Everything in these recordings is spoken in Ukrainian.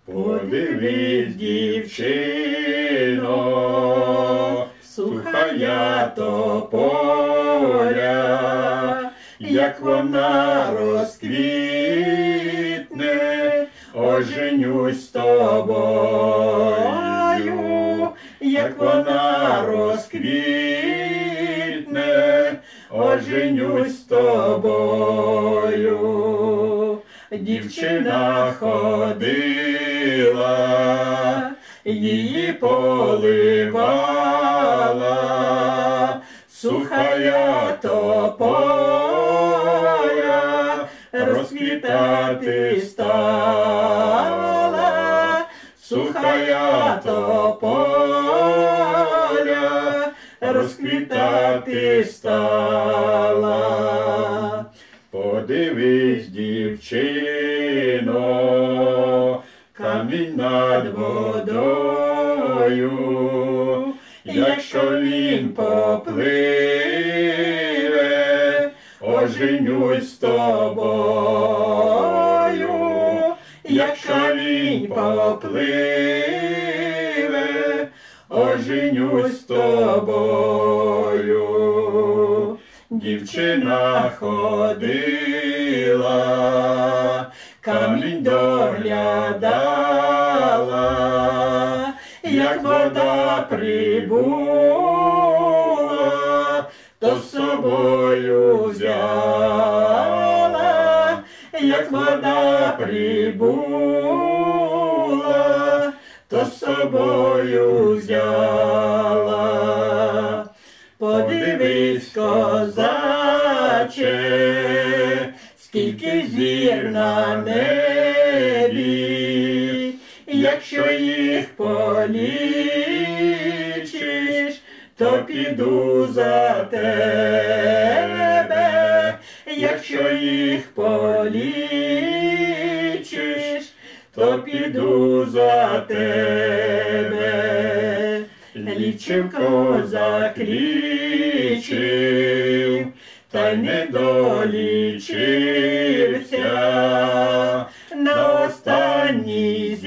Подивись, дівчино, сухая тополя, як вона розквітне, оженюсь з тобою, як вона розквітне, оженюсь з тобою. Дівчина ходила, її поливала, сухая тополя розквітати стала, сухая тополя розквітати стала. Подивись, дівчино, камінь над водою, якщо він попливе, оженюсь з тобою, якщо він попливе, оженюсь з тобою. Дівчина ходила, камінь доглядала, як вода прибула, то з собою взяла, як вода прибула, то з собою взяла. Подивись, козаче, скільки зір на небі, якщо їх полічиш, то піду за тебе, якщо їх полічиш, то піду за тебе. Лічив козак, лічив, та й не долічився. На останній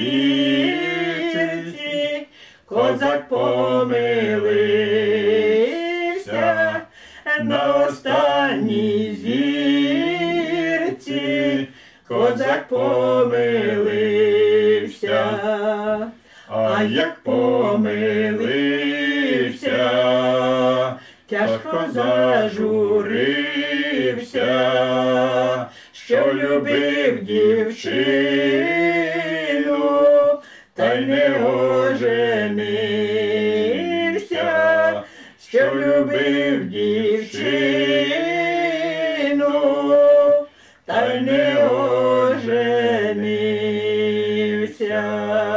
зірці козак помилився, на останній зірці козак помилився. А як помилився, тяжко зажурився, що любив дівчину, та й не оженився, що любив дівчину, та й не оженився.